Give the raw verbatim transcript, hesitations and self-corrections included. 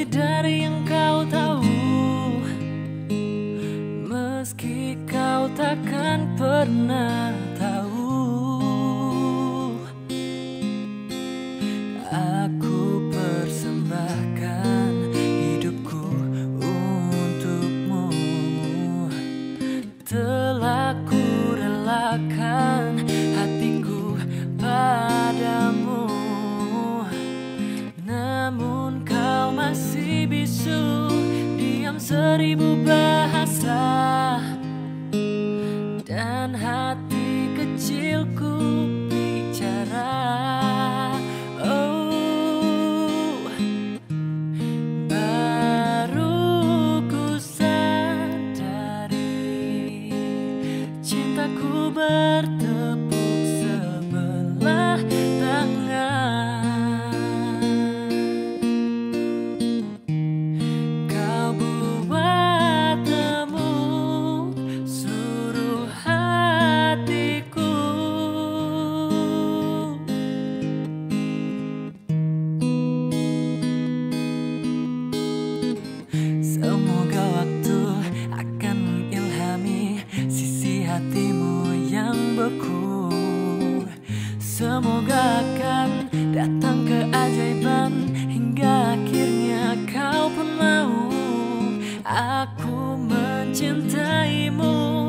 lebih dari yang kau tahu. Meski kau takkan pernah tahu, aku persembahkan hidupku untukmu. Telah ku relakan hatiku padamu, namun kau masih bisu, diam seribu bahasa, dan hati kecilku bicara. Oh, baru ku sadari cintaku bertepuk sebelah tangan. Kau buat temu suruh hatiku. Semoga waktu akan mengilhami sisi hatimu yang beku. Semoga akan datang keajaiban hingga akhirnya kau pun mau. Aku mencintaimu